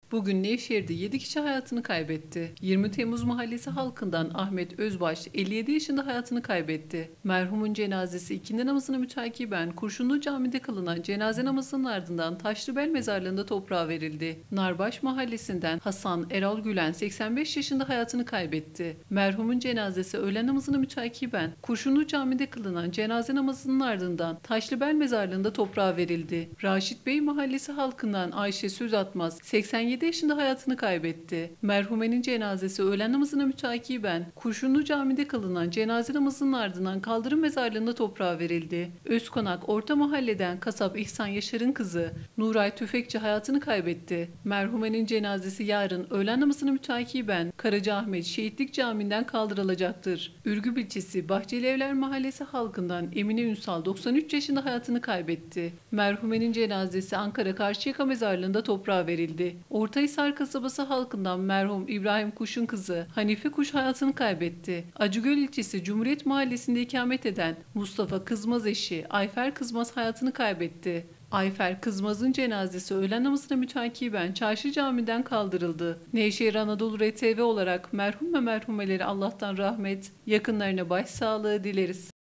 Bugün Nevşehir'de 7 kişi hayatını kaybetti. 20 Temmuz Mahallesi halkından Ahmet Özbaş 57 yaşında hayatını kaybetti. Merhumun cenazesi ikindi namazına mütakiben Kurşunlu Cami'de kılınan cenaze namazının ardından Taşlıbel mezarlığında toprağa verildi. Narbaş Mahallesi'nden Hasan Erol Gülen 85 yaşında hayatını kaybetti. Merhumun cenazesi öğlen namazına mütakiben Kurşunlu Cami'de kılınan cenaze namazının ardından Taşlıbel mezarlığında toprağa verildi. Raşit Bey Mahallesi halkından Ayşe Sözatmaz 87 yaşında hayatını kaybetti. Merhumenin cenazesi öğlen namazına mütakiben Kurşunlu Cami'de kılınan cenaze namazının ardından kaldırım mezarlığında toprağa verildi. Özkonak Orta Mahalle'den kasap İhsan Yaşar'ın kızı Nuray Tüfekçi hayatını kaybetti. Merhumenin cenazesi yarın öğlen namazına mütakiben Karacaahmet Şehitlik Camii'nden kaldırılacaktır. Ürgüp ilçesi Bahçelievler Mahallesi halkından Emine Ünsal 93 yaşında hayatını kaybetti. Merhumenin cenazesi Ankara Karşıyaka mezarlığında toprağa verildi. Ortahisar kasabası halkından merhum İbrahim Kuş'un kızı Hanife Kuş hayatını kaybetti. Acıgöl ilçesi Cumhuriyet Mahallesi'nde ikamet eden Mustafa Kızmaz eşi Ayfer Kızmaz hayatını kaybetti. Ayfer Kızmaz'ın cenazesi öğlen namazına mütakiben Çarşı Camii'den kaldırıldı. Nevşehir Anadolu RTV olarak merhum ve merhumeleri Allah'tan rahmet, yakınlarına başsağlığı dileriz.